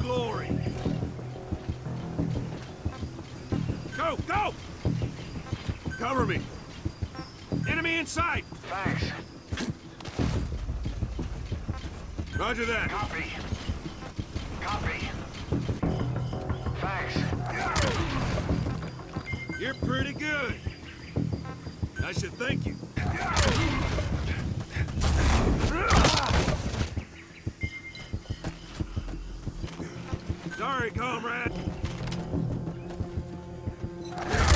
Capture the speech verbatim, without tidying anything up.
glory. Go, go! Cover me. Enemy in sight. Thanks. Roger that. Copy. Copy. Thanks. You're pretty good. I should thank you. Sorry, comrade.